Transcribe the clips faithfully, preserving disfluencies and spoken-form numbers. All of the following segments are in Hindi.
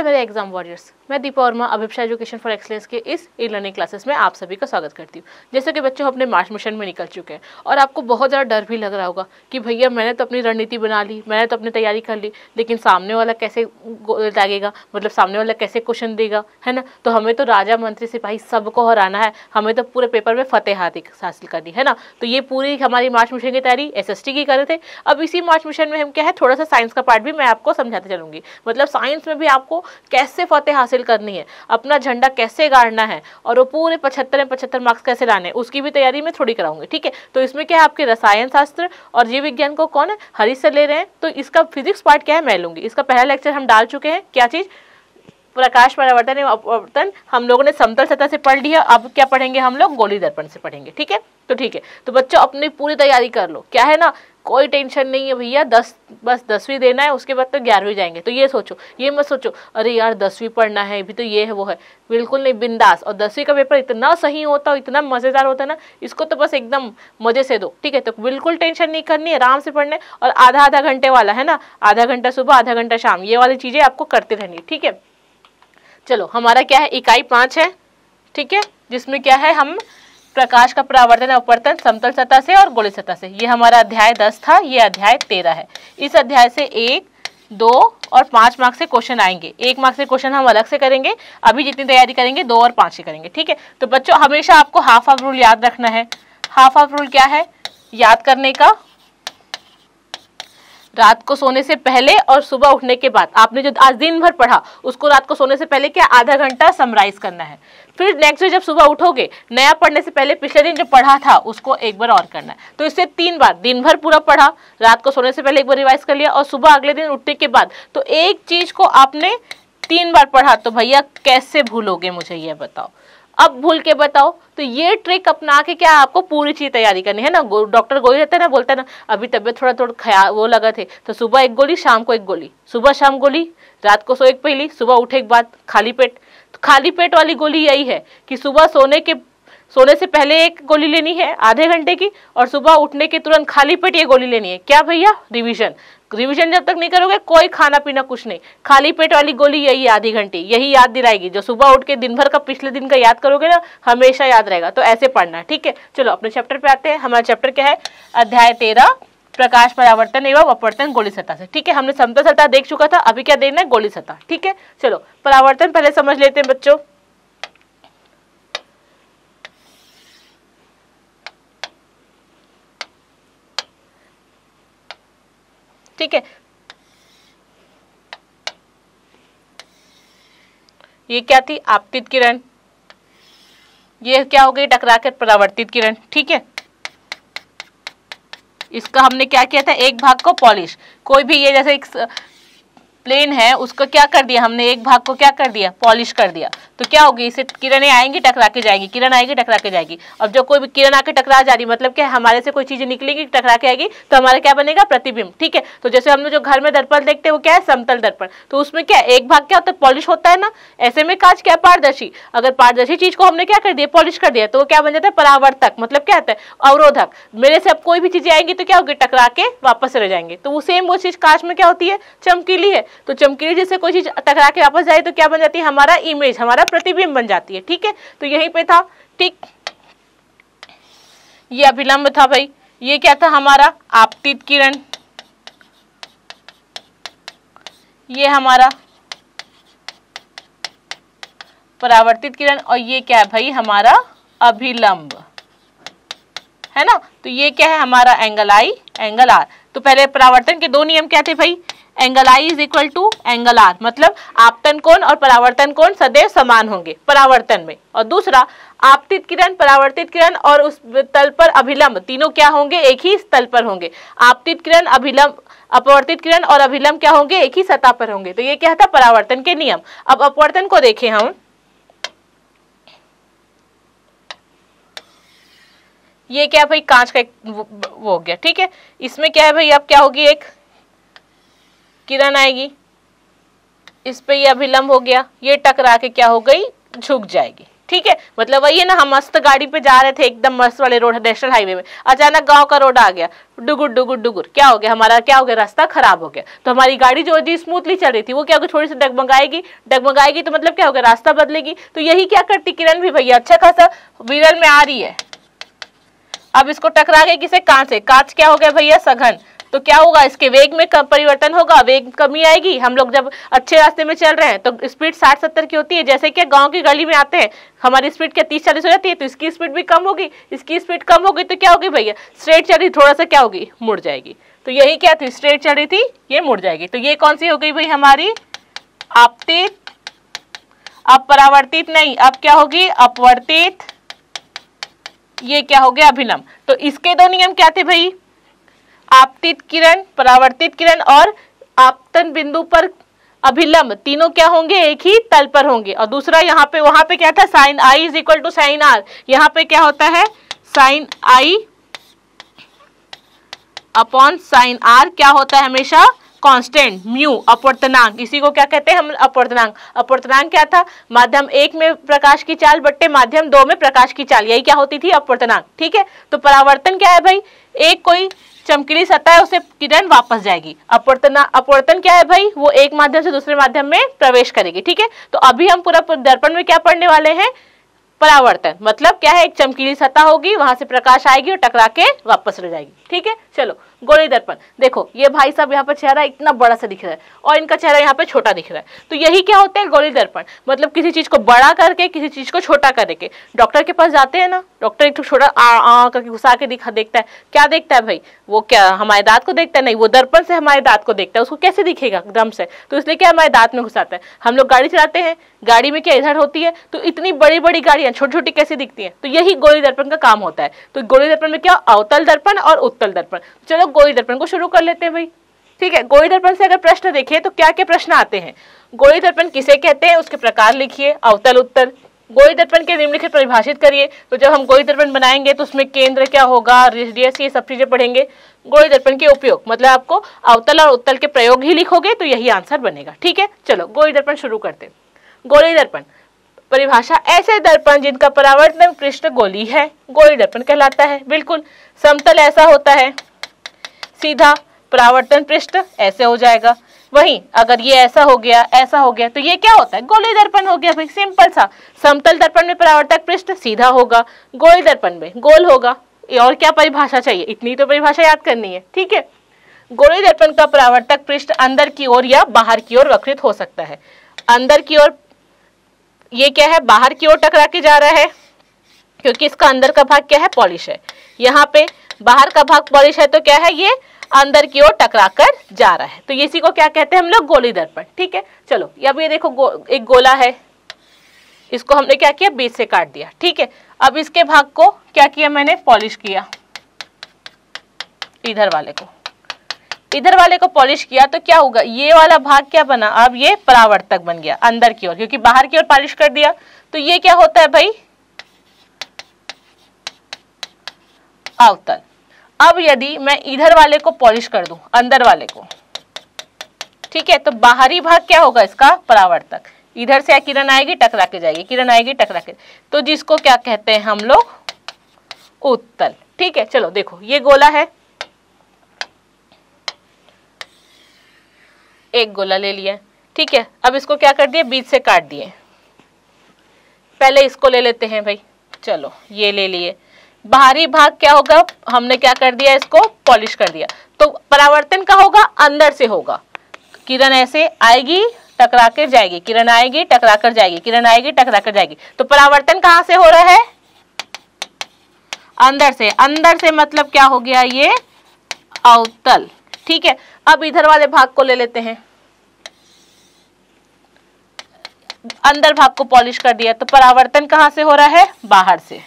हेलो मेरे एग्जाम वॉरियर्स, मैं Deepa Verma Abhipsa education for excellence के इस ई लर्निंग क्लासेस में आप सभी का स्वागत करती हूँ। जैसे कि बच्चों अपने मार्च मिशन में निकल चुके हैं और आपको बहुत ज़्यादा डर भी लग रहा होगा कि भैया मैंने तो अपनी रणनीति बना ली, मैंने तो अपनी तैयारी कर ली, लेकिन सामने वाला कैसे लागेगा, मतलब सामने वाला कैसे क्वेश्चन देगा, है ना। तो हमें तो राजा मंत्री सिपाही सबको हराना है, हमें तो पूरे पेपर में फतेह हासिल करनी है ना। तो ये पूरी हमारी मार्च मिशन की तैयारी एस एस टी की कर रहे थे। अब इसी मार्च मिशन में हम क्या है, थोड़ा सा साइंस का पार्ट भी मैं आपको समझाते चलूँगी। मतलब साइंस में भी आपको कैसे फतेह हासिल करनी है, अपना झंडा कैसे गाड़ना है और वो पूरे पचहत्तर में पचहत्तर मार्क्स कैसे लाने हैं, उसकी भी तैयारी में थोड़ी कराऊंगी। ठीक है, तो इसमें क्या है, आपके रसायन शास्त्र और जीव विज्ञान को कौन है, हरीश सर ले रहे हैं। तो इसका फिजिक्स पार्ट क्या है मैं लूंगी। इसका पहला लेक्चर हम डाल चुके हैं, क्या चीज़, प्रकाश परावर्तन एवं अपवर्तन, हम लोगों ने समतल सतह से पढ़ लिया। अब क्या पढ़ेंगे हम लोग, गोली दर्पण से पढ़ेंगे। ठीक है, तो ठीक है, तो बच्चों अपनी पूरी तैयारी कर लो। क्या है ना, कोई टेंशन नहीं है भैया, दस बस दसवीं देना है, उसके बाद तो ग्यारहवीं जाएंगे। तो ये सोचो, ये मत सोचो अरे यार दसवीं पढ़ना है अभी तो ये है वो है, बिल्कुल नहीं, बिंदास। और दसवीं का पेपर इतना सही होता है, इतना मज़ेदार होता है ना, इसको तो बस एकदम मज़े से दो। ठीक है, तो बिल्कुल टेंशन नहीं करनी, आराम से पढ़ना है। और आधा आधा घंटे वाला है ना, आधा घंटा सुबह आधा घंटा शाम, ये वाली चीज़ें आपको करते रहनी है। ठीक है, चलो हमारा क्या है, इकाई पाँच है। ठीक है, जिसमें क्या है, हम प्रकाश का परावर्तन अपवर्तन समतल सतह से और गोलीय सतह से, ये हमारा अध्याय दस था, ये अध्याय तेरह है। इस अध्याय से एक, दो और पाँच मार्क्स से क्वेश्चन आएंगे। एक मार्क्स से क्वेश्चन हम अलग से करेंगे, अभी जितनी तैयारी करेंगे दो और पाँच से करेंगे। ठीक है, तो बच्चों हमेशा आपको हाफ हाफ रूल याद रखना है। हाफ हाफ रूल क्या है, याद करने का, रात को सोने से पहले और सुबह उठने के बाद आपने जो आज दिन भर पढ़ा उसको रात को सोने से पहले क्या आधा घंटा समराइज करना है। फिर नेक्स्ट डे जब सुबह उठोगे, नया पढ़ने से पहले पिछले दिन जो पढ़ा था उसको एक बार और करना है। तो इससे तीन बार, दिन भर पूरा पढ़ा, रात को सोने से पहले एक बार रिवाइज कर लिया और सुबह अगले दिन उठने के बाद, तो एक चीज को आपने तीन बार पढ़ा। तो भैया कैसे भूलोगे, मुझे ये बताओ, अब भूल के बताओ। तो ये ट्रिक अपना के क्या आपको पूरी चीज तैयारी करनी है ना। डॉक्टर गोली रहता है ना, बोलता है ना अभी तबियत थोड़ा थोड़ा ख्याल वो लगा थे, तो सुबह एक गोली, शाम को एक गोली, सुबह शाम गोली, रात को सो एक पहली, सुबह उठे के बाद खाली पेट। तो खाली पेट वाली गोली यही है कि सुबह सोने के सोने से पहले एक गोली लेनी है आधे घंटे की, और सुबह उठने के तुरंत खाली पेट ये गोली लेनी है। क्या भैया, रिवीजन। रिवीजन जब तक नहीं करोगे कोई खाना पीना कुछ नहीं, खाली पेट वाली गोली यही आधी घंटे, यही याद दिलाएगी। जो सुबह उठ के दिन भर का पिछले दिन का याद करोगे ना, हमेशा याद रहेगा। तो ऐसे पढ़ना है। ठीक है, चलो अपने चैप्टर पे आते हैं। हमारा चैप्टर क्या है, अध्याय तेरह, प्रकाश परावर्तन एवं अपवर्तन गोली सतह से। ठीक है, हमने समतल सतह देख चुका था, अभी क्या देखना है, गोली सतह। ठीक है, चलो परावर्तन पहले समझ लेते हैं बच्चों। ठीक है, ये क्या थी, आपतित किरण, ये क्या हो गई, टकरा कर परावर्तित किरण। ठीक है, इसका हमने क्या किया था, एक भाग को पॉलिश, कोई भी ये जैसे एक प्लेन है उसको क्या कर दिया हमने, एक भाग को क्या कर दिया, पॉलिश कर दिया। तो क्या होगी, इसे किरणें आएंगी टकरा के जाएगी, किरण आएगी टकरा के जाएगी। अब जो कोई भी किरण आके टकरा जा रही, मतलब क्या हमारे से कोई चीजें निकलेंगी टकरा के आएगी, तो हमारा क्या बनेगा, प्रतिबिंब। ठीक है, तो जैसे हमने जो घर में दर्पण देखते हैं वो क्या है, समतल दर्पण। तो उसमें क्या एक भाग क्या होता है, पॉलिश होता है ना। ऐसे में कांच क्या, पारदर्शी। अगर पारदर्शी चीज को हमने क्या कर दिया, पॉलिश कर दिया, तो वो क्या बन जाता है, परावर्तक, मतलब क्या होता है, अवरोधक। मेरे से अब कोई भी चीजें आएंगी तो क्या होगी, टकरा के वापस रह जाएंगे। तो वो सेम वो चीज कांच में क्या होती है, चमकीली है। तो चमकीली से कोई चीज टकरा के वापस जाए तो क्या बन जाती है, हमारा इमेज, हमारा प्रतिबिंब बन जाती है। ठीक है, तो यहीं पे था। ठीक, ये अभिलंब था भाई, ये क्या था हमारा, आपतित किरण, ये हमारा परावर्तित किरण, और ये क्या है भाई, हमारा अभिलंब, है ना। तो ये क्या है हमारा, एंगल आई, एंगल आर। तो पहले परावर्तन के दो नियम क्या थे भाई, angle I is equal to angle R, मतलब आपतन कोण और परावर्तन कोण सदैव समान होंगे परावर्तन में। और दूसरा, आपतित किरण, परावर्तित किरण और उस तल पर अभिलंब, तीनों क्या होंगे, एक ही तल पर होंगे। आपतित किरण, अभिलंब, अपवर्तित किरण और अभिलंब क्या होंगे, एक ही सतह पर होंगे। तो ये क्या था, परावर्तन के नियम। अब अपवर्तन को देखें हम, ये क्या भाई, कांच का एक वो, वो हो गया। ठीक है, इसमें क्या है भाई, अब क्या होगी, एक किरण आएगी, इस पे ये अभिलंब हो गया, ये टकरा के क्या हो गई, झुक जाएगी। ठीक है, मतलब वही है ना, हम मस्त गाड़ी पे जा रहे थे, एकदम मस्त वाले रोड, नेशनल हाईवे में, अचानक गांव का रोड आ गया, डुगुर डुगुर डुगुर, क्या हो गया, हमारा क्या हो गया, रास्ता खराब हो गया। तो हमारी गाड़ी जो जी स्मूथली चल रही थी वो क्या होगी, थोड़ी सी डगमगाएगी, डगमगाएगी तो मतलब क्या होगा, रास्ता बदलेगी। तो यही क्या करती किरण भी भैया, अच्छा खासा विरल में आ रही है, अब इसको टकरा गई किसे, कांच से, कांच क्या हो गया भैया, सघन, तो क्या होगा, इसके वेग में कम परिवर्तन होगा, वेग कमी आएगी। हम लोग जब अच्छे रास्ते में चल रहे हैं तो स्पीड साठ सत्तर की होती है, जैसे कि गांव की गली में आते हैं हमारी स्पीड क्या तीस चालीस हो जाती है, तो इसकी स्पीड भी कम होगी, इसकी स्पीड कम होगी, तो क्या होगी भैया, स्ट्रेट चल रही, थोड़ा सा क्या होगी, मुड़ जाएगी। तो यही क्या थी, स्ट्रेट चल रही थी, ये मुड़ जाएगी। तो ये कौन सी हो गई भाई हमारी, आपतित, अब परावर्तित नहीं, अब क्या होगी, अपवर्तित, ये क्या हो गया, अभिलंब। तो इसके दो नियम क्या थे भाई, आपतित किरण, परावर्तित किरण और आपतन बिंदु पर अभिलंब, तीनों क्या होंगे, एक ही तल पर होंगे। और दूसरा यहाँ पे, वहां पे क्या था, sine I is equal to sine R, यहाँ पे क्या होता है, sine I upon sine R क्या होता है हमेशा, कांस्टेंट, म्यू, अपवर्तनांक, इसी को क्या कहते हैं हम, अपवर्तनांक। अपवर्तनांक क्या था, माध्यम एक में प्रकाश की चाल बट्टे माध्यम दो में प्रकाश की चाल, यही क्या होती थी, अपवर्तनांक। ठीक है, तो परावर्तन क्या है भाई, एक कोई चमकीली सतह है उसे किरण वापस जाएगी, अपवर्तना अपवर्तन क्या है भाई, वो एक माध्यम से दूसरे माध्यम में प्रवेश करेगी। ठीक है, तो अभी हम पूरा दर्पण में क्या पढ़ने वाले हैं, परावर्तन, मतलब क्या है, एक चमकीली सतह होगी, वहां से प्रकाश आएगी और टकरा के वापस रह जाएगी। ठीक है, चलो गोली दर्पण, देखो ये भाई साहब यहाँ पर चेहरा इतना बड़ा सा दिख रहा है और इनका चेहरा यहाँ पे छोटा दिख रहा है, तो यही क्या होता है, गोली दर्पण, मतलब किसी चीज को बड़ा करके किसी चीज को छोटा करके। डॉक्टर के पास जाते हैं ना, डॉक्टर एक छोटा आ आ करके घुसा के दिखा देखता है, क्या देखता है भाई, वो क्या हमारे दांत को देखता है, नहीं, वो दर्पण से हमारे दांत को देखता है, उसको कैसे दिखेगा, एकदम से, तो इसलिए क्या हमारे दांत में घुसाता है। हम लोग गाड़ी चलाते हैं, गाड़ी में क्या इधर होती है, तो इतनी बड़ी बड़ी गाड़ियां छोटी छोटी कैसे दिखती हैं, तो यही गोली दर्पण का काम होता है। तो गोली दर्पण में क्या, अवतल दर्पण और उत्तल दर्पण। चलो गोली दर्पण को शुरू कर लेते हैं भाई। ठीक है, गोली दर्पण से अगर प्रश्न देखें तो क्या क्या प्रश्न आते हैं, गोली दर्पण किसे कहते हैं, उसके प्रकार लिखिए, अवतल उत्तल, गोली दर्पण के निम्नलिखित परिभाषित करिए। तो जब हम गोली दर्पण बनाएंगे तो उसमें केंद्र क्या होगा, रेडियस, ये सब चीजें पढ़ेंगे। गोली दर्पण के उपयोग, मतलब आपको अवतल और उत्तल के प्रयोग ही लिखोगे तो यही आंसर बनेगा। ठीक है, चलो गोली दर्पण शुरू करते हैं। गोली दर्पण परिभाषा, ऐसे दर्पण जिनका परावर्तन पृष्ठ गोली है गोली दर्पण कहलाता है। बिल्कुल, समतल ऐसा होता है, सीधा परावर्तन पृष्ठ ऐसे हो जाएगा, वहीं अगर ये ऐसा हो गया, ऐसा हो गया, तो ये क्या होता है, गोली दर्पण हो गया भाई, सिंपल सा। समतल दर्पण में परावर्तक पृष्ठ सीधा होगा, गोली दर्पण में गोल होगा। और क्या परिभाषा चाहिए, इतनी तो परिभाषा याद करनी है। ठीक है, गोली दर्पण का परावर्तक पृष्ठ अंदर की ओर या बाहर की ओर वक्रित हो सकता है। अंदर की ओर, ये क्या है, बाहर की ओर टकरा के जा रहा है, क्योंकि इसका अंदर का भाग क्या है, पॉलिश है। यहाँ पे बाहर का भाग पॉलिश है, तो क्या है, ये अंदर की ओर टकरा कर जा रहा है, तो इसी को क्या कहते हैं हम लोग, गोली दर्पण। ठीक है, चलो अब ये देखो गो, एक गोला है, इसको हमने क्या किया, बीच से काट दिया। ठीक है, अब इसके भाग को क्या किया मैंने, पॉलिश किया, इधर वाले को इधर वाले को पॉलिश किया, तो क्या होगा, ये वाला भाग क्या बना, अब ये परावर्तक बन गया अंदर की ओर, क्योंकि बाहर की ओर पॉलिश कर दिया। तो ये क्या होता है भाई, अवतल। अब यदि मैं इधर वाले को पॉलिश कर दूं, अंदर वाले को, ठीक है, तो बाहरी भाग क्या होगा इसका, परावर्तक, इधर से किरण आएगी टकरा के जाएगी, किरण आएगी टकरा के, तो जिसको क्या कहते हैं हम लोग, उत्तल। ठीक है, चलो देखो ये गोला है, एक गोला ले लिया। ठीक है, अब इसको क्या कर दिए, बीच से काट दिए। पहले इसको ले लेते हैं भाई, चलो ये ले लिए। बाहरी भाग क्या होगा, हमने क्या कर दिया, इसको पॉलिश कर दिया, तो परावर्तन का होगा, अंदर से होगा, किरण ऐसे आएगी टकरा कर जाएगी, किरण आएगी टकरा कर जाएगी, किरण आएगी टकरा कर जाएगी, तो परावर्तन कहाँ से हो रहा है, अंदर से। अंदर से मतलब क्या हो गया, ये अवतल। ठीक है, अब इधर वाले भाग को ले लेते हैं, अंदर भाग को पॉलिश कर दिया, तो परावर्तन कहाँ से हो रहा है, बाहर से।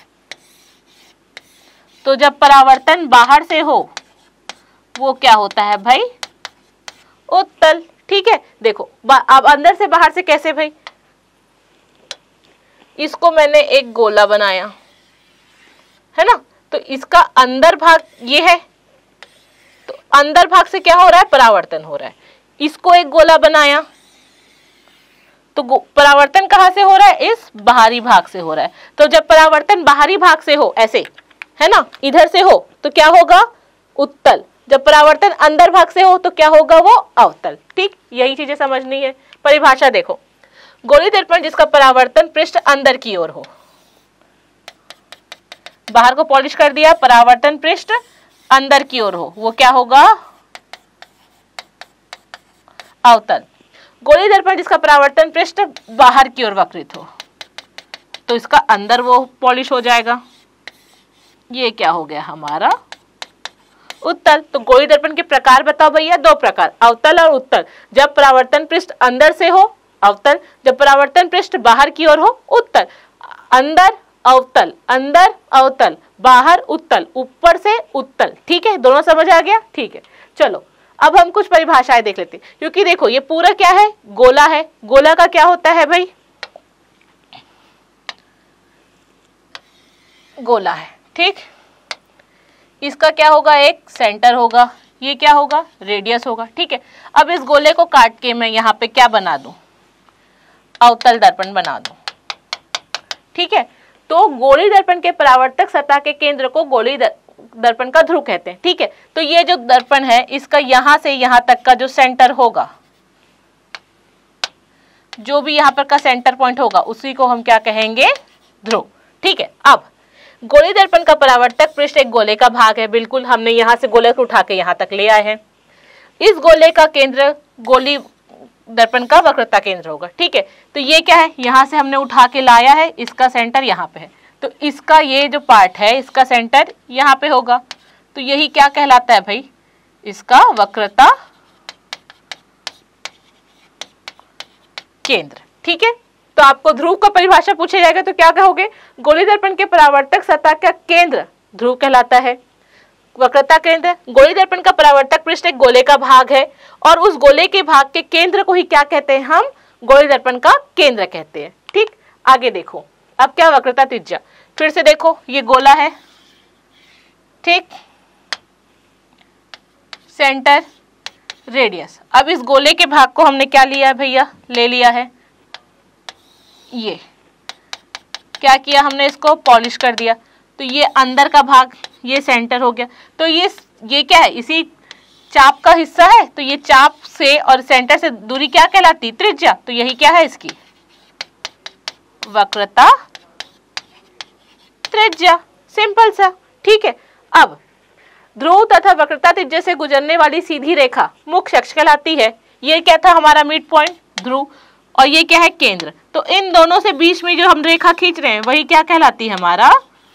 तो जब परावर्तन बाहर से हो वो क्या होता है भाई, उत्तल। ठीक है, देखो अब अंदर से बाहर से कैसे भाई, इसको मैंने एक गोला बनाया है ना, तो इसका अंदर भाग ये है, तो अंदर भाग से क्या हो रहा है, परावर्तन हो रहा है। इसको एक गोला बनाया, तो परावर्तन कहाँ से हो रहा है? इस बाहरी भाग से हो रहा है। तो जब परावर्तन बाहरी भाग से हो, ऐसे है ना, इधर से हो, तो क्या होगा? उत्तल। जब परावर्तन अंदर भाग से हो तो क्या होगा? वो अवतल। ठीक, यही चीजें समझनी है। परिभाषा देखो, गोलीय दर्पण जिसका परावर्तन पृष्ठ अंदर की ओर हो, बाहर को पॉलिश कर दिया, परावर्तन पृष्ठ अंदर की ओर हो, वो क्या होगा? अवतल। गोलीय दर्पण जिसका परावर्तन पृष्ठ बाहर की ओर वक्रित हो, तो इसका अंदर वो पॉलिश हो जाएगा। ये क्या हो गया हमारा? उत्तल। तो गोलीय दर्पण के प्रकार बताओ भैया, दो प्रकार, अवतल और उत्तल। जब परावर्तन पृष्ठ अंदर से हो, अवतल। जब परावर्तन पृष्ठ बाहर की ओर हो, उत्तल। अंदर अवतल, अंदर अवतल, बाहर उत्तल, ऊपर से उत्तल। ठीक है, दोनों समझ आ गया? ठीक है, चलो अब हम कुछ परिभाषाएं देख लेते हैं, क्योंकि देखो ये पूरा क्या है? गोला है। गोला का क्या होता है भाई? गोला है, ठीक। इसका क्या होगा? एक सेंटर होगा, ये क्या होगा? रेडियस होगा। ठीक है, अब इस गोले को काट के मैं यहाँ पे क्या बना दूं? अवतल दर्पण बना दूं। ठीक है, तो गोलीय दर्पण के परावर्तक सतह के केंद्र को गोलीय दर्पण का ध्रुव कहते हैं। ठीक है, तो ये जो दर्पण है इसका यहां से यहां तक का जो सेंटर होगा, जो भी यहां पर का सेंटर पॉइंट होगा, उसी को हम क्या कहेंगे? ध्रुव। ठीक है, अब गोलीय दर्पण का परावर्तक पृष्ठ एक गोले का भाग है। बिल्कुल, हमने यहां से गोले को उठा के यहां तक ले आए हैं। इस गोले का केंद्र गोलीय दर्पण का वक्रता केंद्र होगा। ठीक है, तो ये क्या है? यहां से हमने उठा के लाया है, इसका सेंटर यहाँ पे है, तो इसका ये जो पार्ट है इसका सेंटर यहाँ पे होगा, तो यही क्या कहलाता है भाई? इसका वक्रता केंद्र। ठीक है, तो आपको ध्रुव का परिभाषा पूछा जाएगा तो क्या कहोगे? गोलीय दर्पण के परावर्तक सतह का केंद्र ध्रुव कहलाता है। वक्रता केंद्र, गोलीय दर्पण का परावर्तक पृष्ठ एक गोले का भाग है, और उस गोले के भाग के केंद्र को ही क्या कहते हैं? हम गोलीय दर्पण का केंद्र कहते हैं। ठीक, आगे देखो, अब क्या? वक्रता त्रिज्या। फिर से देखो, ये गोला है, ठीक, सेंटर, रेडियस। अब इस गोले के भाग को हमने क्या लिया है भैया? ले लिया है, ये क्या किया हमने? इसको पॉलिश कर दिया, तो ये अंदर का भाग, ये सेंटर हो गया। तो ये ये क्या है? इसी चाप का हिस्सा है, तो ये चाप से और सेंटर से दूरी क्या कहलाती? त्रिज्या। तो यही क्या है इसकी? वक्रता त्रिज्या। सिंपल सा। ठीक है, अब ध्रुव तथा वक्रता त्रिज्या से गुजरने वाली सीधी रेखा मुख्य अक्ष कहलाती है। ये क्या था? हमारा मिड पॉइंट ध्रुव, और ये क्या है? केंद्र। तो इन दोनों से बीच में जो हम रेखा खींच रहे हैं वही क्या कहलाती है? हमारा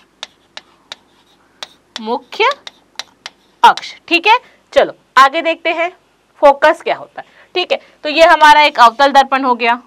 मुख्य अक्ष। ठीक है, चलो आगे देखते हैं फोकस क्या होता है। ठीक है, तो ये हमारा एक अवतल दर्पण हो गया।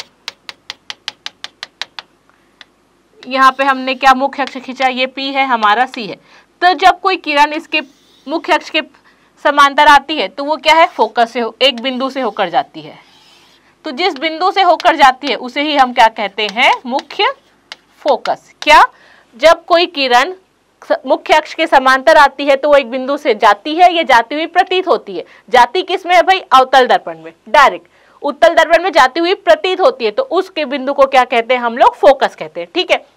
यहाँ पे हमने क्या मुख्य अक्ष खींचा? ये P है, हमारा C है। तो जब कोई किरण इसके मुख्य अक्ष के समांतर आती है तो वो क्या है? फोकस से हो, एक बिंदु से होकर जाती है। तो जिस बिंदु से होकर जाती है उसे ही हम क्या कहते हैं? मुख्य फोकस। क्या? जब कोई किरण मुख्य अक्ष के समांतर आती है तो वो एक बिंदु से जाती है, या जाती हुई प्रतीत होती है। जाती किस में है भाई? अवतल दर्पण में डायरेक्ट। उत्तल दर्पण में जाती हुई प्रतीत होती है, तो उसके बिंदु को क्या कहते हैं? हम लोग फोकस कहते हैं। ठीक है,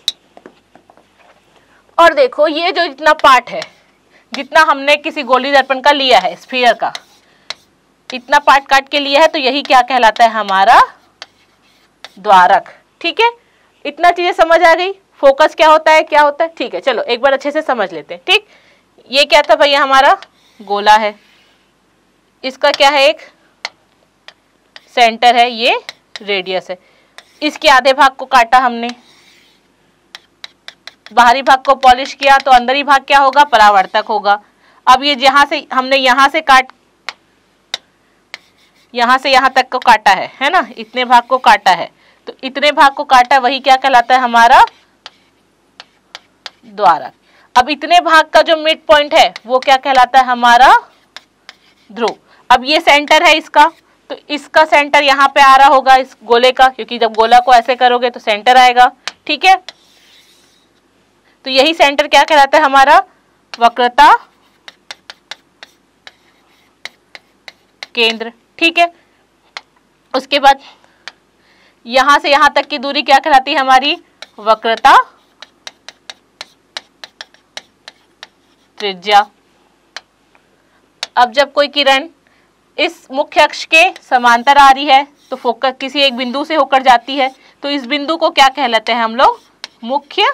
और देखो ये जो इतना पार्ट है, जितना हमने किसी गोलीय दर्पण का लिया है, स्फीयर का, इतना पार्ट काट के लिया है, तो यही क्या कहलाता है? हमारा द्वारक। ठीक है, इतना चीजें समझ आ गई? फोकस क्या होता है, क्या होता है? ठीक है, चलो एक बार अच्छे से समझ लेते हैं। ठीक, ये क्या था भैया? हमारा गोला है, इसका क्या है? एक सेंटर है, ये रेडियस है। इसके आधे भाग को काटा हमने, बाहरी भाग को पॉलिश किया, तो अंदरी भाग क्या होगा? परावर्तक होगा। अब ये जहां से हमने यहां से काट यहां से यहां तक को काटा है, है ना, इतने भाग को काटा है, तो इतने भाग को काटा, वही क्या कहलाता है? हमारा द्वारक। अब इतने भाग का जो मिड पॉइंट है वो क्या कहलाता है? हमारा ध्रुव। अब ये सेंटर है इसका, तो इसका सेंटर यहाँ पे आ रहा होगा इस गोले का, क्योंकि जब गोला को ऐसे करोगे तो सेंटर आएगा। ठीक है, तो यही सेंटर क्या कहलाता है? हमारा वक्रता केंद्र। ठीक है, उसके बाद यहां से यहां तक की दूरी क्या कहलाती है हमारी? वक्रता त्रिज्या। अब जब कोई किरण इस मुख्य अक्ष के समांतर आ रही है तो फोकस किसी एक बिंदु से होकर जाती है, तो इस बिंदु को क्या कहलाते हैं हम लोग? मुख्य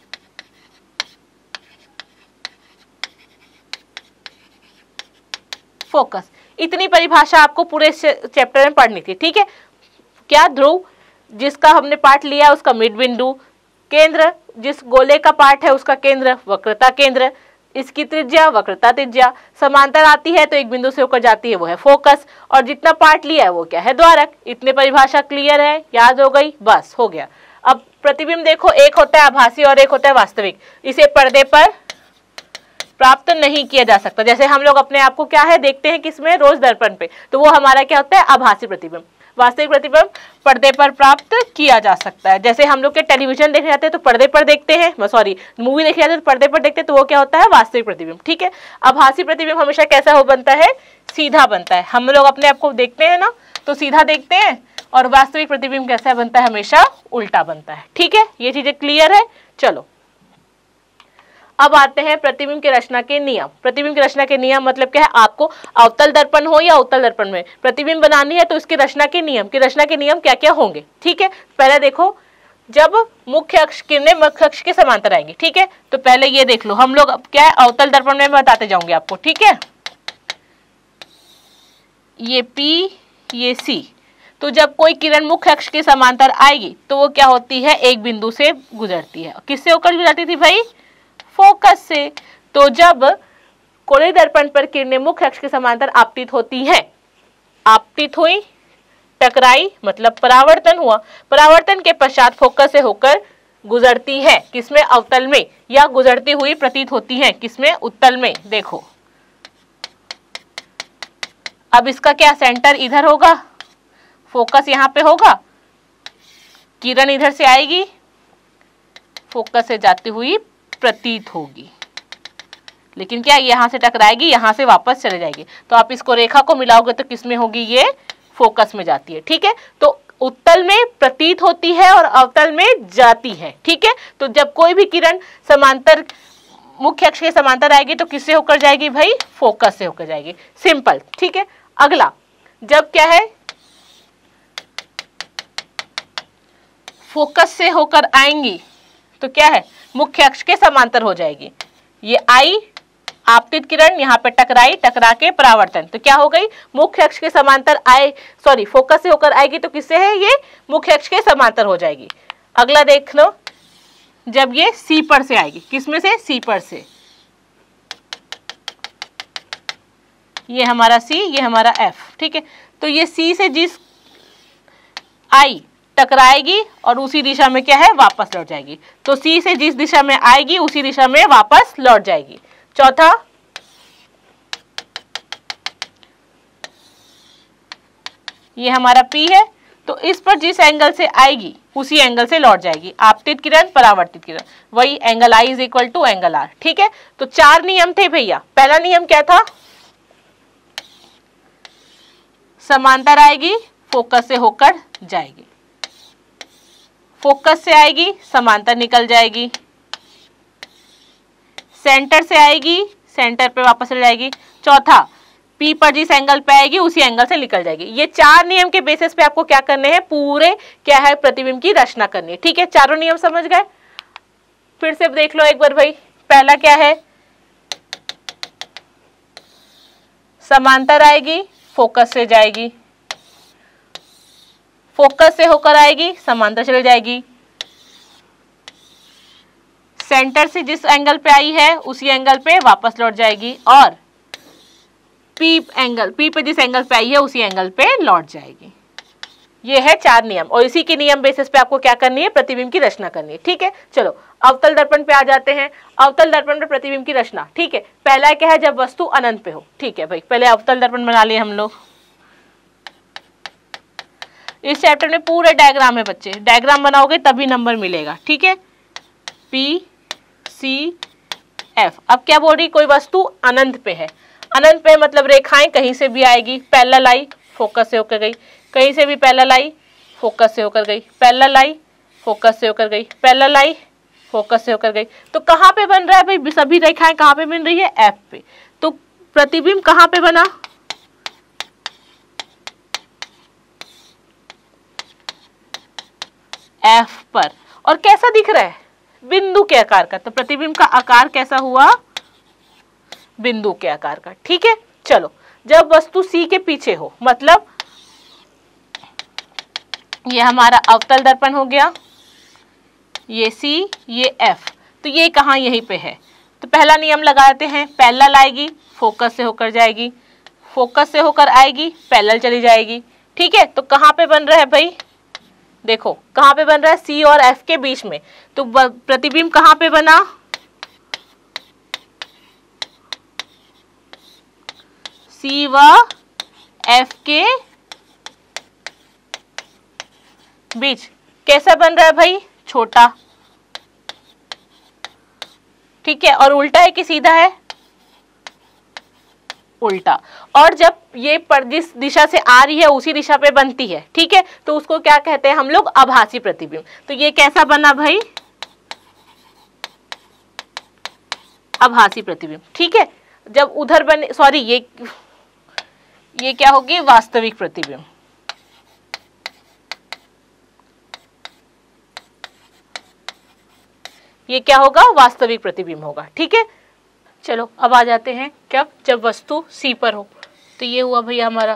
फोकस। इतनी परिभाषा आपको पूरे चैप्टर में पढ़नी थी, ठीक है। क्या? ध्रुव जिसका हमने पार्ट लिया उसका मिड बिंदु, केंद्र जिस गोले का पार्ट है उसका केंद्र वक्रता केंद्र, इसकी त्रिज्या वक्रता त्रिज्या, समांतर आती है तो एक बिंदु से होकर जाती है वो है फोकस, और जितना पार्ट लिया है वो क्या है? द्वारक। इतने परिभाषा क्लियर है, याद हो गई? बस हो गया। अब प्रतिबिंब देखो, एक होता है आभासी और एक होता है वास्तविक। इसे पर्दे पर प्राप्त नहीं किया जा सकता। जैसे हम लोग अपने आप को क्या है देखते हैं किसमें? रोज दर्पण पे, तो वो हमारा क्या होता है? आभासी प्रतिबिंब। वास्तविक प्रतिबिंब पर्दे पर प्राप्त किया जा सकता है। जैसे हम लोग के टेलीविजन देखने जाते हैं तो पर्दे पर देखते हैं, सॉरी मूवी देखने जाते हैं तो पर्दे पर देखते हैं, तो वो क्या होता है? वास्तविक प्रतिबिंब, ठीक है। आभासी प्रतिबिंब हमेशा कैसा हो बनता है? सीधा बनता है। हम लोग अपने आप को देखते हैं ना तो सीधा देखते हैं, और वास्तविक प्रतिबिंब कैसा बनता है? हमेशा उल्टा बनता है, ठीक है। ये चीजें क्लियर है? चलो अब आते हैं प्रतिबिंब की रचना के नियम। प्रतिबिंब की रचना के नियम मतलब क्या है? आपको अवतल दर्पण हो या उत्तल दर्पण में प्रतिबिंब बनानी है तो इसकी रचना के नियम की रचना के नियम क्या क्या होंगे, ठीक है। पहले देखो, जब मुख्य अक्ष किरणें मुख्य अक्ष के समांतर आएंगी, ठीक है, तो पहले ये देख लो। हम लोग अब क्या है अवतल दर्पण में बताते जाऊंगे आपको, ठीक है। ये P, ये C, तो जब कोई किरण मुख्य अक्ष के समांतर आएगी तो वो क्या होती है? एक बिंदु से गुजरती है। किससे होकर गुजरती थी भाई? फोकस से। तो जब कोणीय दर्पण पर किरणें मुख्य अक्ष के समांतर आपतित होती हैं, आपतित हुई, टकराई मतलब परावर्तन हुआ, परावर्तन के पश्चात फोकस से होकर गुजरती है किसमें? अवतल में, या गुजरती हुई प्रतीत होती है किसमें? उत्तल में। देखो अब इसका क्या सेंटर इधर होगा, फोकस यहाँ पे होगा, किरण इधर से आएगी, फोकस से जाती हुई प्रतीत होगी, लेकिन क्या यहाँ से टकराएगी, यहाँ से वापस चले जाएगी। तो आप इसको रेखा को मिलाओगे तो किसमें होगी? ये फोकस में जाती है, ठीक है। तो उत्तल में प्रतीत होती है और अवतल में जाती है, ठीक है। तो जब कोई भी किरण समांतर मुख्य अक्ष के समांतर आएगी तो किससे होकर जाएगी भाई? फोकस से होकर जाएगी, सिंपल, ठीक है। अगला, जब क्या है फोकस से होकर आएंगी तो क्या है? मुख्य अक्ष के समांतर हो जाएगी। ये आई आपतित किरण यहाँ पे टकराई, टकरा के परावर्तन, तो क्या हो गई? मुख्य अक्ष के समांतर आए, सॉरी फोकस से होकर आएगी तो किससे है? ये मुख्य अक्ष के समांतर हो जाएगी। अगला देख लो, जब ये सी पर से आएगी, किसमें से? सी पर से। ये हमारा सी, ये हमारा एफ, ठीक है। तो ये सी से जिस आई टकराएगी और उसी दिशा में क्या है? वापस लौट जाएगी। तो सी से जिस दिशा में आएगी उसी दिशा में वापस लौट जाएगी। चौथा, ये हमारा P है, तो इस पर जिस एंगल से आएगी उसी एंगल से लौट जाएगी। आपतित किरण, परावर्तित किरण, वही angle I is equal to angle R, ठीक है। तो चार नियम थे भैया। पहला नियम क्या था? समांतर आएगी, फोकस से होकर जाएगी, फोकस से आएगी, समांतर निकल जाएगी, सेंटर से आएगी, सेंटर पे वापस चली जाएगी। चौथा, P पर जिस एंगल पे आएगी उसी एंगल से निकल जाएगी। ये चार नियम के बेसिस पे आपको क्या करने हैं? पूरे क्या है प्रतिबिंब की रचना करनी है, ठीक है। चारों नियम समझ गए? फिर से देख लो एक बार भाई। पहला क्या है? समांतर आएगी, फोकस से जाएगी, फोकस से होकर आएगी, समांतर चली जाएगी, सेंटर से जिस एंगल पे आई है उसी एंगल पे वापस लौट जाएगी, और P एंगल, P पे जिस एंगल पे आई है उसी एंगल पे लौट जाएगी। ये है चार नियम, और इसी के नियम बेसिस पे आपको क्या करनी है? प्रतिबिंब की रचना करनी है, ठीक है। चलो अवतल दर्पण पे आ जाते हैं। अवतल दर्पण पे प्रतिबिंब की रचना, ठीक है। पहला क्या है? जब वस्तु अनंत पे हो, ठीक है भाई। पहले अवतल दर्पण बना लिए हम लोग। इस चैप्टर में पूरे डायग्राम है बच्चे, डायग्राम बनाओगे तभी नंबर मिलेगा, ठीक है। P C F. अब क्या बोल रही? कोई वस्तु अनंत पे है। अनंत पे मतलब रेखाएं कहीं से भी आएगी, पैरेलल आई, फोकस से होकर गई, कहीं से भी पैरेलल आई, फोकस से होकर गई, पैरेलल आई, फोकस से होकर गई, पैरेलल आई, फोकस से होकर गई। तो कहाँ पे बन रहा है भाई, सभी रेखाएं कहाँ पे बन रही है, एफ पे। तो प्रतिबिंब कहाँ पे बना, एफ पर। और कैसा दिख रहा है, बिंदु के आकार का। तो प्रतिबिंब का आकार कैसा हुआ, बिंदु के आकार का। ठीक है, चलो जब वस्तु सी के पीछे हो, मतलब ये हमारा अवतल दर्पण हो गया, ये सी, ये एफ, तो ये कहाँ, यहीं पे है। तो पहला नियम लगाते हैं, पैरेलल आएगी, फोकस से होकर जाएगी, फोकस से होकर आएगी, पैरेलल चली जाएगी। ठीक है, तो कहाँ पे बन रहा है भाई, देखो कहाँ पे बन रहा है, सी और एफ के बीच में। तो प्रतिबिंब कहाँ पे बना, सी व एफ के बीच। कैसा बन रहा है भाई, छोटा। ठीक है, और उल्टा है कि सीधा है, उल्टा। और जब ये पर जिस दिशा से आ रही है उसी दिशा पे बनती है, ठीक है, तो उसको क्या कहते हैं हम लोग, आभासी प्रतिबिंब। तो ये कैसा बना भाई, आभासी प्रतिबिंब। ठीक है, जब उधर बने, सॉरी ये ये क्या होगी, वास्तविक प्रतिबिंब। ये क्या होगा, वास्तविक प्रतिबिंब होगा। ठीक है, चलो अब आ जाते हैं कब, जब वस्तु सी पर हो। तो ये हुआ भैया हमारा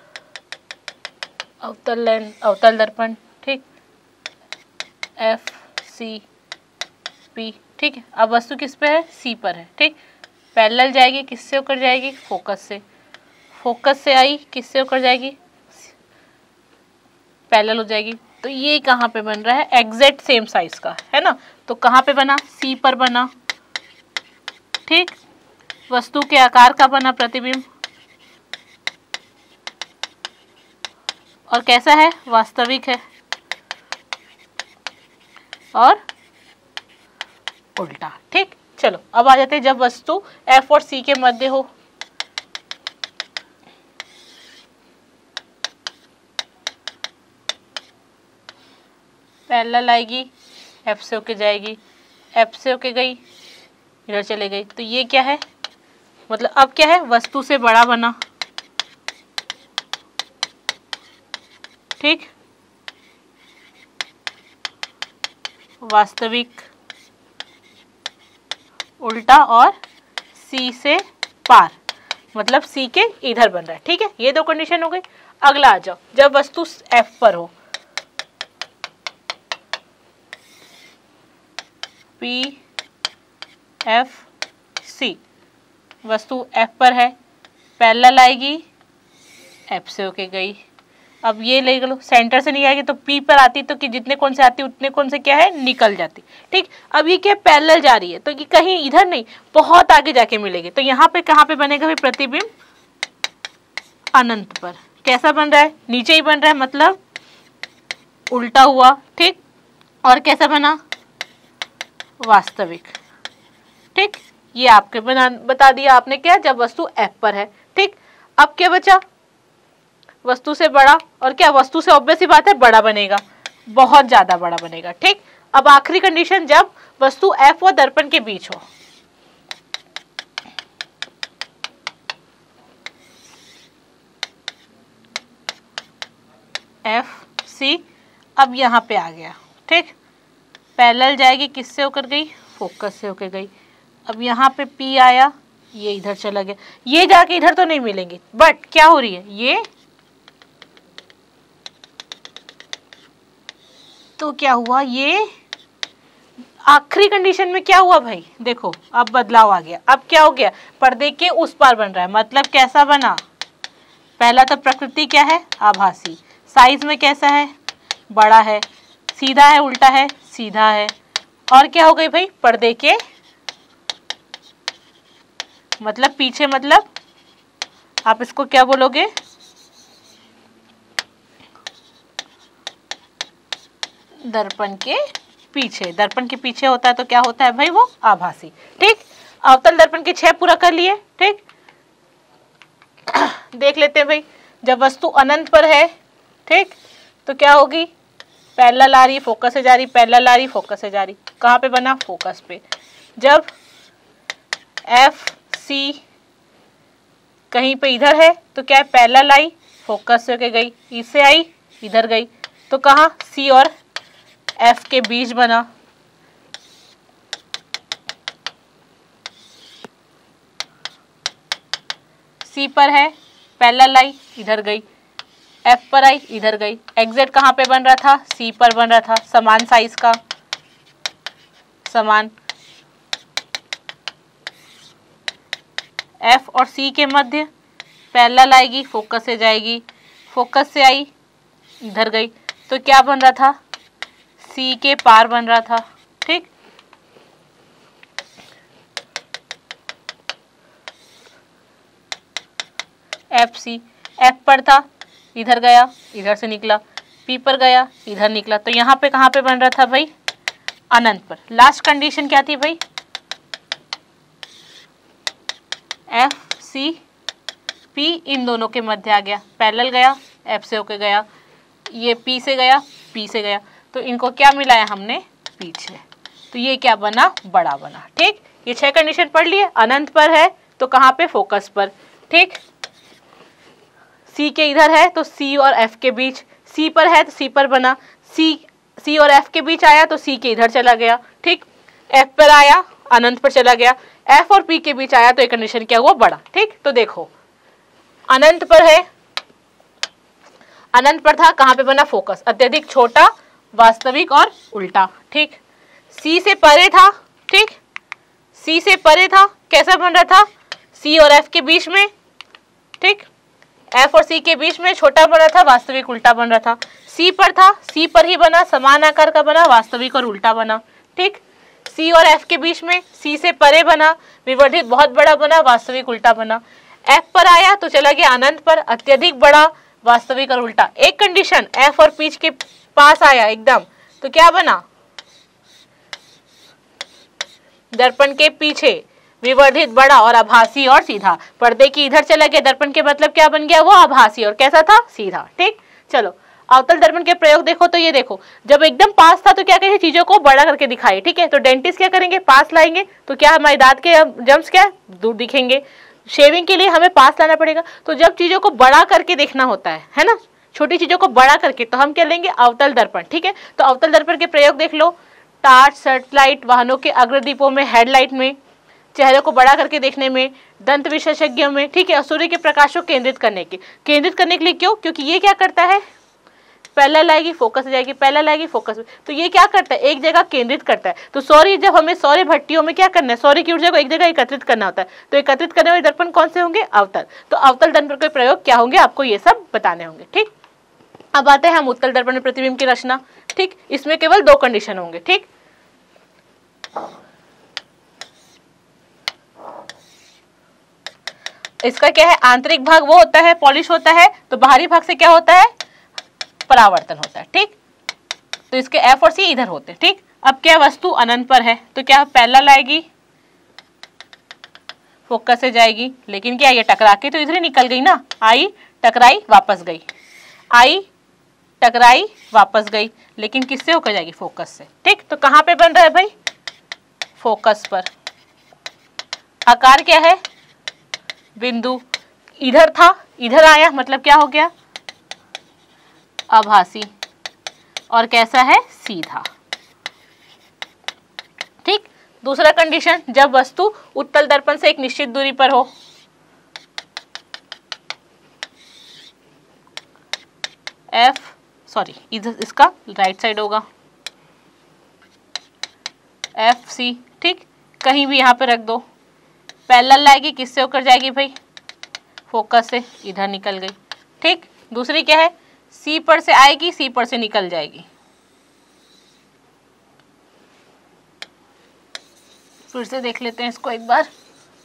अवतल लेंस, अवतल दर्पण। ठीक, एफ सी पी। ठीक है, अब वस्तु किस पे है, सी पर है। ठीक, पैरेलल जाएगी, किससे होकर जाएगी, फोकस से, फोकस से आई, किससे होकर जाएगी, पैरेलल हो जाएगी। तो ये कहाँ पे बन रहा है, एग्जैक्ट सेम साइज का है ना। तो कहाँ पे बना, सी पर बना। ठीक, वस्तु के आकार का बना प्रतिबिंब, और कैसा है, वास्तविक है और उल्टा। ठीक, चलो अब आ जाते हैं जब वस्तु एफ और सी के मध्य हो। पैरेलल आएगी, एफ से होके जाएगी, एफ से होके गई, इधर चले गई। तो ये क्या है, मतलब अब क्या है, वस्तु से बड़ा बना। ठीक, वास्तविक, उल्टा और सी से पार, मतलब सी के इधर बन रहा है। ठीक है, ये दो कंडीशन हो गई। अगला आ जाओ, जब वस्तु एफ पर हो, पी एफ सी, वस्तु एफ पर है, पैरेलल आएगी, एफ से होके गई। अब ये ले लो, सेंटर से नहीं आएगी तो पी पर आती, तो कि जितने कौन से आती उतने कौन से क्या है, निकल जाती। ठीक, अब ये क्या पैरेलल जा रही है, तो ये कहीं इधर नहीं, बहुत आगे जाके मिलेगी। तो यहाँ पे कहाँ पे बनेगा भाई प्रतिबिंब, अनंत पर। कैसा बन रहा है, नीचे ही बन रहा है, मतलब उल्टा हुआ। ठीक, और कैसा बना, वास्तविक। ठीक, ये आपके बना बता दिया आपने क्या, जब वस्तु एफ पर है। ठीक, अब क्या बचा, वस्तु से बड़ा, और क्या वस्तु से ऑब्वियस ही बात है बड़ा बनेगा, बहुत ज्यादा बड़ा बनेगा। ठीक, अब आखिरी कंडीशन, जब वस्तु एफ और दर्पण के बीच हो। एफ सी, अब यहाँ पे आ गया। ठीक, पैरेलल जाएगी, किससे होकर गई, फोकस से होकर गई। अब यहाँ पे पी आया, ये इधर चला गया, ये जाके इधर तो नहीं मिलेंगे, बट क्या हो रही है, ये तो क्या हुआ, ये आखिरी कंडीशन में क्या हुआ भाई, देखो अब बदलाव आ गया। अब क्या हो गया, पर्दे के उस पार बन रहा है, मतलब कैसा बना, पहला तो प्रकृति क्या है, आभासी, साइज में कैसा है, बड़ा है, सीधा है, उल्टा है, सीधा है, और क्या हो गई भाई, पर्दे के मतलब पीछे, मतलब आप इसको क्या बोलोगे, दर्पण के पीछे। दर्पण के पीछे होता है तो क्या होता है भाई, वो आभासी। ठीक, अवतल दर्पण के छह पूरा कर लिए। ठीक, देख लेते हैं भाई, जब वस्तु अनंत पर है, ठीक, तो क्या होगी, पैरेलल आ रही, फोकस से जा रही, पैरेलल आ रही, फोकस से जा रही, कहाँ पे बना, फोकस पे। जब एफ सी कहीं पे इधर है तो क्या है, पैरेलल आई, फोकस से होके गई, इससे आई, इधर गई, तो कहाँ, सी और एफ के बीच बना। सी पर है, पैरेलल आई, इधर गई, एफ पर आई, इधर गई, एग्जैक्ट कहाँ पे बन रहा था, सी पर बन रहा था, समान साइज का, समान। एफ और सी के मध्य पैरेलल आएगी, फोकस से जाएगी, फोकस से आई, इधर गई, तो क्या बन रहा था, सी के पार बन रहा था। ठीक, एफ सी, एफ पर था, इधर गया, इधर से निकला, पी पर गया, इधर निकला, तो यहाँ पे कहाँ पे बन रहा था भाई, अनंत पर। लास्ट कंडीशन क्या थी भाई, एफ सी पी इन दोनों के मध्य आ गया, पैरेलल गया, एफ से होके गया, ये पी से गया, पी से गया, तो इनको क्या मिलाया हमने, पीछे, तो ये क्या बना, बड़ा बना। ठीक, ये छह कंडीशन पढ़ लिए। अनंत पर है तो कहाँ पे, फोकस पर। ठीक, सी के इधर है तो सी और एफ के बीच, सी पर है तो सी पर बना, सी सी और एफ के बीच आया तो सी के इधर चला गया। ठीक, एफ पर आया, अनंत पर चला गया, एफ और पी के बीच आया तो एक कंडीशन क्या हुआ, बड़ा। ठीक, तो देखो अनंत पर है, अनंत पर था, कहाँ पे बना, फोकस, अत्यधिक छोटा, वास्तविक और उल्टा। ठीक, सी से परे था, ठीक, सी से परे था, कैसा बन रहा था, सी और एफ के बीच में। ठीक, एफ और सी के बीच में छोटा बन रहा था, वास्तविक उल्टा बन रहा था। सी पर था, सी पर ही बना, समान आकार का बना, वास्तविक और उल्टा बना। ठीक, सी और एफ के बीच में, सी से परे बना, विवर्धित बहुत बड़ा बना, वास्तविक उल्टा बना। एफ पर आया तो चला गया अनंत पर, अत्यधिक बड़ा, वास्तविक और उल्टा। एक कंडीशन, एफ और पीच के पास आया एकदम, तो क्या बना, दर्पण के पीछे, विवर्धित बड़ा और आभासी और सीधा। पर्दे की इधर चला गया, दर्पण के मतलब क्या बन गया, वो आभासी और कैसा था, सीधा। ठीक, चलो अवतल दर्पण के प्रयोग देखो, तो ये देखो जब एकदम पास था तो क्या करें, चीजों को बड़ा करके दिखाए। ठीक है, तो डेंटिस्ट क्या करेंगे, पास लाएंगे तो क्या हमारे दांत के जम्स क्या दूर दिखेंगे। शेविंग के लिए हमें पास लाना पड़ेगा, तो जब चीजों को बड़ा करके देखना होता है है ना, छोटी चीजों को बड़ा करके, तो हम क्या लेंगे, अवतल दर्पण। ठीक है, तो अवतल दर्पण के प्रयोग देख लो, टार्च, सर्चलाइट, वाहनों के अग्रदीपों में, हेडलाइट में, चेहरे को बड़ा करके देखने में, दंत विशेषज्ञों में। ठीक है, सूर्य के प्रकाश को केंद्रित करने के केंद्रित करने के लिए क्यों, क्योंकि ये क्या करता है, पैरेलल आएगी, फोकस हो जाएगी, पैरेलल आएगी, फोकस, तो ये क्या करता है, एक जगह केंद्रित करता है। तो सौर्य, जब हमें सौर्य भट्टियों में क्या करना है, सौर्य की ऊर्जा को एक जगह एकत्रित करना होता है, तो एकत्रित करने वाले दर्पण कौन से होंगे, अवतल। तो अवतल दर्पण के प्रयोग क्या होंगे, आपको ये सब बताने होंगे। ठीक, अब आते हैं हम उत्तल दर्पण में प्रतिबिंब की रचना। ठीक, इसमें केवल दो कंडीशन होंगे। ठीक, इसका क्या है, आंतरिक भाग वो होता है, पॉलिश होता है, तो बाहरी भाग से क्या होता है, परावर्तन होता है। ठीक, तो इसके एफ और सी इधर होते हैं। ठीक, अब क्या वस्तु अनंत पर है तो क्या पैरेलल आएगी, फोकस से जाएगी, लेकिन क्या ये टकरा के तो इधर ही निकल गई ना, आई टकराई वापस गई, आई टकराई वापस गई, लेकिन किससे होकर जाएगी, फोकस से। ठीक, तो कहाँ पे बन रहा है भाई, फोकस पर। आकार क्या है, बिंदु, इधर था इधर आया, मतलब क्या हो गया, आभासी, और कैसा है, सीधा। ठीक, दूसरा कंडीशन, जब वस्तु उत्तल दर्पण से एक निश्चित दूरी पर हो, एफ सॉरी इधर इसका राइट साइड होगा, एफ सी। ठीक, कहीं भी यहाँ पे रख दो, पैरेलल लाएगी, किससे होकर जाएगी भाई, फोकस से, इधर निकल गई। ठीक, दूसरी क्या है, सी पर से आएगी, सी पर से निकल जाएगी। फिर से देख लेते हैं इसको एक बार,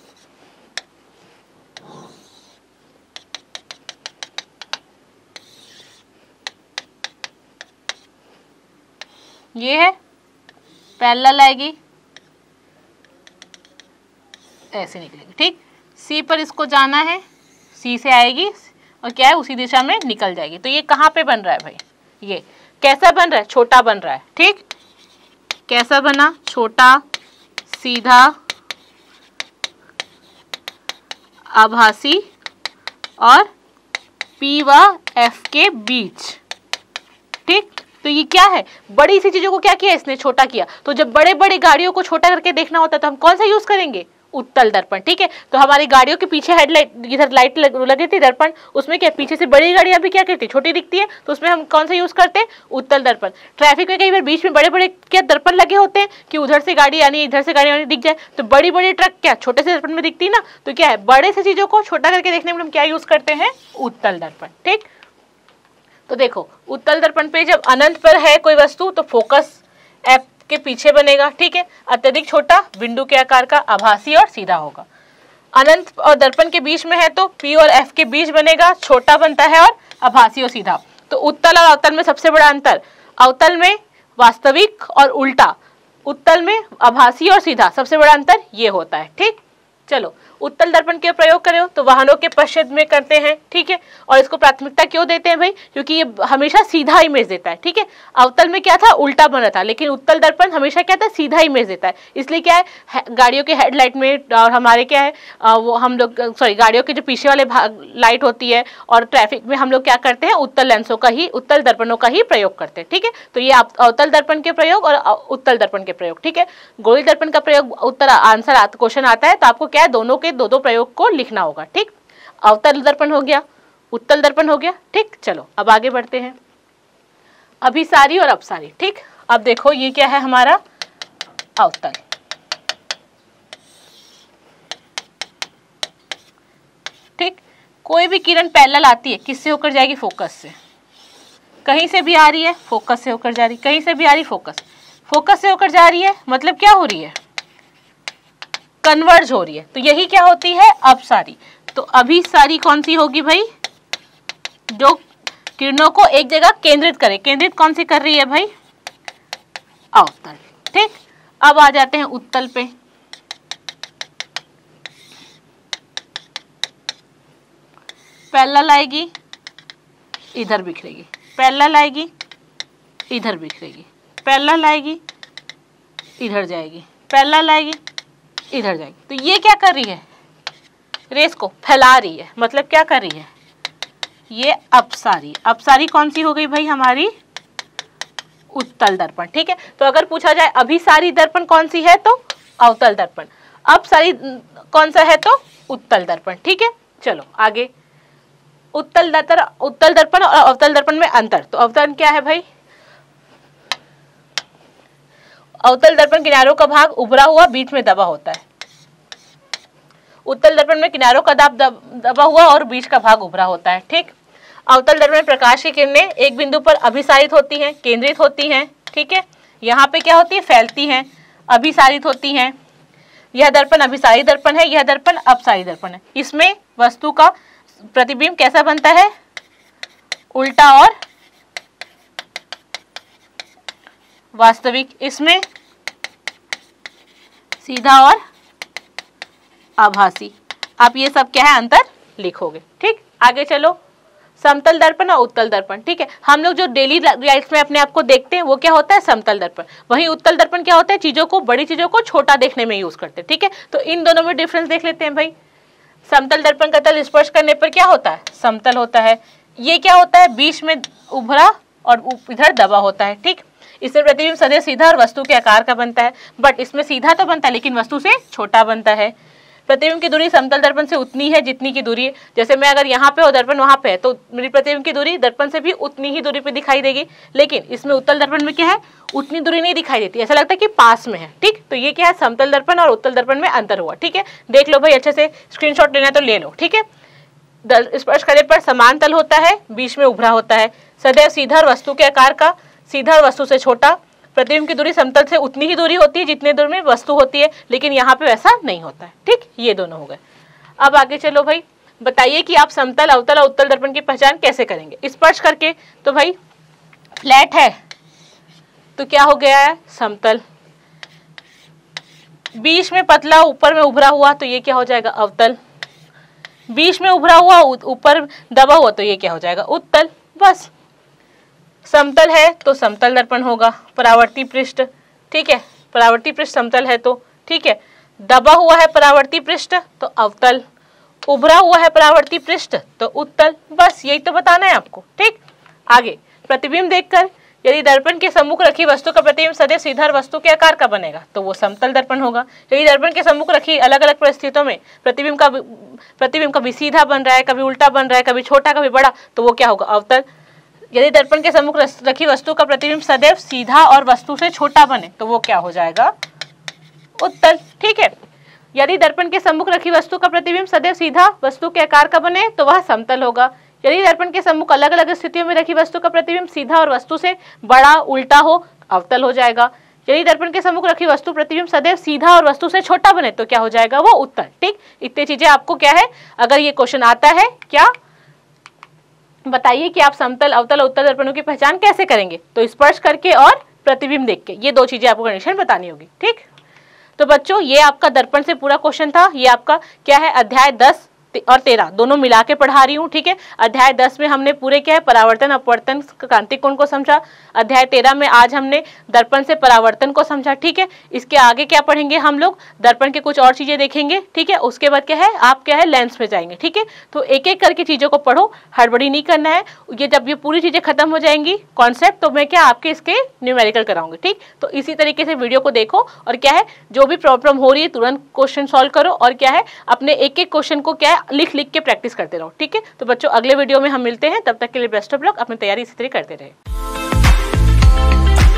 ये है पैरेलल आएगी, ऐसे निकलेगी। ठीक, सी पर इसको जाना है, सी से आएगी और क्या है, उसी दिशा में निकल जाएगी। तो ये कहाँ पे बन रहा है भाई, ये कैसा बन रहा है, छोटा बन रहा है, ठीक। कैसा बना, छोटा, सीधा, आभासी और P व F के बीच, ठीक। तो ये क्या है, बड़ी सी चीजों को क्या किया इसने, छोटा किया। तो जब बड़े बड़े गाड़ियों को छोटा करके देखना होता है तो हम कौन सा यूज करेंगे, उत्तल दर्पण, ठीक है। तो हमारी गाड़ियों के पीछे हेडलाइट, इधर लाइट लग, लगी थी दर्पण, उसमें क्या पीछे से बड़ी गाड़ियां भी क्या करती है, छोटी दिखती है, तो उसमें हम कौन सा यूज करते हैं, उत्तल दर्पण। ट्रैफिक में कई बार बीच में बड़े बड़े क्या दर्पण लगे होते हैं कि उधर से गाड़ी आनी, इधर से गाड़ी आनी दिख जाए, तो बड़ी बड़ी ट्रक क्या छोटे से दर्पण में दिखती है ना। तो क्या है, बड़े से चीजों को छोटा करके देखने में हम क्या यूज करते हैं, उत्तल दर्पण, ठीक। तो देखो उत्तल दर्पण पे जब अनंत पर है कोई वस्तु तो फोकस एफ के पीछे बनेगा, ठीक है। अत्यधिक छोटा, बिंदु के आकार का, आभासी और सीधा होगा। अनंत और दर्पण के बीच में है तो P और F के बीच बनेगा, छोटा बनता है और आभासी और सीधा। तो उत्तल और अवतल में सबसे बड़ा अंतर, अवतल में वास्तविक और उल्टा, उत्तल में आभासी और सीधा, सबसे बड़ा अंतर ये होता है, ठीक। चलो उत्तल दर्पण के प्रयोग करें तो वाहनों के पश्चात में करते हैं, ठीक है। और इसको प्राथमिकता क्यों देते हैं भाई, क्योंकि ये हमेशा सीधा इमेज देता है, ठीक है। अवतल में क्या था, उल्टा बना था, लेकिन उत्तल दर्पण हमेशा क्या था, सीधा इमेज देता है। इसलिए क्या है, है गाड़ियों के हेडलाइट में और हमारे क्या है आ, वो हम लोग सॉरी गाड़ियों के जो पीछे वाले लाइट होती है और ट्रैफिक में हम लोग क्या करते हैं, उत्तल लेंसों का ही, उत्तल दर्पणों का ही प्रयोग करते हैं, ठीक है। तो ये अवतल दर्पण के प्रयोग और उत्तल दर्पण के प्रयोग, ठीक है। गोलीय दर्पण का प्रयोग उत्तर आंसर क्वेश्चन आता है तो आपको क्या है, दोनों के दो दो प्रयोग को लिखना होगा, ठीक। अवतल दर्पण हो गया, उत्तल दर्पण हो गया, ठीक। चलो अब आगे बढ़ते हैं, अभिसारी और अपसारी, ठीक। अब देखो ये क्या है हमारा अवतल, ठीक। कोई भी किरण पैरेलल आती है, किससे होकर जाएगी, फोकस से। कहीं से भी आ रही है, फोकस से होकर जा रही, कहीं से भी आ रही, फोकस फोकस से होकर जा रही है, मतलब क्या हो रही है, कन्वर्ज हो रही है। तो यही क्या होती है, अपसारी। तो अभिसारी कौन सी होगी भाई, जो किरणों को एक जगह केंद्रित करे। केंद्रित कौन सी कर रही है भाई, अवतल, ठीक। अब आ जाते हैं उत्तल पे। पैरेलल आएगी, इधर बिखरेगी, पैरेलल आएगी, इधर बिखरेगी, पैरेलल आएगी, इधर जाएगी, पैरेलल आएगी, इधर जाएगी। तो ये क्या कर रही है, रेस को फैला रही है, मतलब क्या कर रही है, ये अपसारी। अपसारी कौन सी हो गई भाई, हमारी उत्तल दर्पण, ठीक है। तो अगर पूछा जाए अभिसारी दर्पण कौन सी है तो अवतल दर्पण, अपसारी कौन सा है तो उत्तल दर्पण, ठीक है। चलो आगे, उत्तल दर्पण, उत्तल दर्पण और अवतल दर्पण में अंतर। तो अवतल क्या है भाई, अवतल दर्पण किनारों का भाग उभरा हुआ बीच में दबा होता है। उत्तल दर्पण में किनारों का दाब दब, दबा हुआ और बीच का भाग उभरा होता है, ठीक। अवतल दर्पण में प्रकाश की किरणें एक बिंदु पर अभिसारित होती हैं, केंद्रित होती हैं, ठीक है। यहाँ पे क्या होती है, फैलती हैं, अभिसारित होती हैं। यह दर्पण अभिसारी दर्पण है, यह दर्पण अपसारी दर्पण है। इसमें वस्तु का प्रतिबिंब कैसा बनता है, उल्टा और वास्तविक, इसमें सीधा और आभासी। आप ये सब क्या है अंतर लिखोगे, ठीक। आगे चलो, समतल दर्पण और उत्तल दर्पण, ठीक है। हम लोग जो डेली लाइफ में अपने आप को देखते हैं वो क्या होता है, समतल दर्पण। वहीं उत्तल दर्पण क्या होता है, चीजों को, बड़ी चीजों को छोटा देखने में यूज करते हैं, ठीक है। तो इन दोनों में डिफरेंस देख लेते हैं भाई। समतल दर्पण का तल स्पर्श करने पर क्या होता है, समतल होता है। ये क्या होता है, बीच में उभरा और इधर दबा होता है, ठीक। इससे प्रतिबिंब सदैव सीधा और वस्तु के आकार का बनता है, बट इसमें सीधा तो बनता है लेकिन वस्तु से छोटा बनता है। प्रतिबिंब की दूरी समतल दर्पण से उतनी है जितनी की दूरी है, जैसे मैं अगर यहाँ पे और दर्पण वहाँ पे है तो मेरी प्रतिबिंब की दूरी दर्पण से भी उतनी ही दूरी पे दिखाई देगी। लेकिन इसमें उत्तल दर्पण में क्या है, उतनी दूरी नहीं दिखाई देती, ऐसा लगता है कि पास में है, ठीक। तो ये क्या है, समतल दर्पण और उत्तल दर्पण में अंतर हुआ, ठीक है। देख लो भाई, अच्छे से स्क्रीनशॉट लेना तो ले लो, ठीक है। स्पर्श करने पर समान तल होता है, बीच में उभरा होता है, सदैव सीधा और वस्तु के आकार का, सीधा और वस्तु से छोटा। प्रतिबिंब की दूरी समतल से उतनी ही दूरी होती है जितने दूर में वस्तु होती है, लेकिन यहाँ पे वैसा नहीं होता है, ठीक। ये दोनों हो गए। अब आगे चलो भाई, बताइए कि आप समतल, अवतल और उत्तल दर्पण की पहचान कैसे करेंगे। स्पर्श करके तो भाई फ्लैट है तो क्या हो गया है, समतल। बीच में पतला, ऊपर में उभरा हुआ तो ये क्या हो जाएगा, अवतल। बीच में उभरा हुआ, ऊपर दबा हुआ तो ये क्या हो जाएगा, उत्तल। बस समतल है तो समतल दर्पण होगा, परावर्ती पृष्ठ, ठीक है, परावर्ती पृष्ठ समतल है तो, ठीक है। दबा हुआ है परावर्ती पृष्ठ तो अवतल, उभरा हुआ है परावर्ती पृष्ठ तो उत्तल। बस यही तो बताना है आपको, ठीक। आगे प्रतिबिंब देखकर यदि दर्पण के सम्मुख रखी वस्तु का प्रतिबिंब सदैव सीधा और वस्तु के आकार का बनेगा तो वो समतल दर्पण होगा। यदि दर्पण के सम्मुख रखी अलग अलग परिस्थितियों में प्रतिबिंब का प्रतिबिंब कभी सीधा बन रहा है, कभी उल्टा बन रहा है, कभी छोटा कभी बड़ा, तो वो क्या होगा, अवतल। यदि दर्पण के सम्मुख रखी वस्तु का प्रतिबिंब सदैव सीधा और वस्तु से छोटा बने तो वो क्या हो जाएगा, उत्तल, ठीक है। यदि दर्पण के सम्मुख रखी वस्तु का प्रतिबिंब सदैव सीधा वस्तु के आकार का बने तो वह समतल होगा। यदि दर्पण के सम्मुख अलग अलग स्थितियों में रखी वस्तु का प्रतिबिंब सीधा और वस्तु से बड़ा उल्टा हो, अवतल हो जाएगा। यदि दर्पण के सम्मुख रखी वस्तु प्रतिबिंब सदैव सीधा और वस्तु से छोटा बने तो क्या हो जाएगा, वो उत्तल, ठीक। इतनी चीजें आपको क्या है, अगर ये क्वेश्चन आता है, क्या बताइए कि आप समतल, अवतल, उत्तल दर्पणों की पहचान कैसे करेंगे, तो स्पर्श करके और प्रतिबिंब देख के, ये दो चीजें आपको कंडीशन बतानी होगी, ठीक। तो बच्चों ये आपका दर्पण से पूरा क्वेश्चन था। ये आपका क्या है, अध्याय दस और तेरह दोनों मिला के पढ़ा रही हूँ, ठीक है। अध्याय दस में हमने पूरे क्या है, परावर्तन अपवर्तन क्रांतिक कोण को समझा। अध्याय तेरह में आज हमने दर्पण से परावर्तन को समझा, ठीक है। इसके आगे क्या पढ़ेंगे हम लोग, दर्पण के कुछ और चीजें देखेंगे, ठीक है। उसके बाद क्या है, आप क्या है, लेंस में जाएंगे, ठीक है। तो एक एक करके चीजों को पढ़ो, हड़बड़ी नहीं करना है। ये जब ये पूरी चीजें खत्म हो जाएंगी कॉन्सेप्ट, तो मैं क्या आपके इसके न्यूमेरिकल कराऊंगी, ठीक। तो इसी तरीके से वीडियो को देखो और क्या है, जो भी प्रॉब्लम हो रही है तुरंत क्वेश्चन सॉल्व करो और क्या है, अपने एक एक क्वेश्चन को क्या है, लिख लिख के प्रैक्टिस करते रहो, ठीक है। तो बच्चों अगले वीडियो में हम मिलते हैं, तब तक के लिए बेस्ट ऑफ लक, अपनी तैयारी इसी तरह करते रहे।